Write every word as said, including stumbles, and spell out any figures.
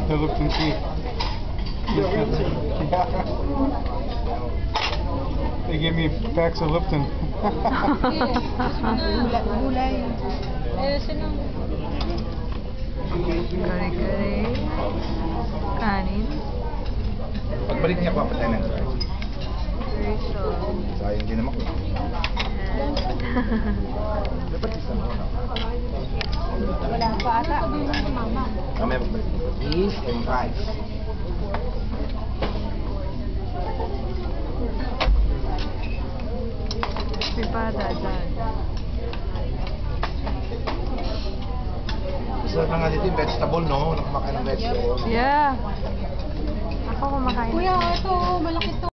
The Lipton tea. They gave me packs of Lipton. Gulay. Kare-kare. Kanin. Pagbalik niya, papatay ng rice. Rito. Sayang din naman ko. Dapat isa mo na. Wala pa ata. Mamaya pagbalik. Cheese and rice. Pipada dyan. Sarap na nga dito yung vegetable, no? Nakumakain ng vegetable. Yeah. Ako kumakain. Kuya, ito, malaki to.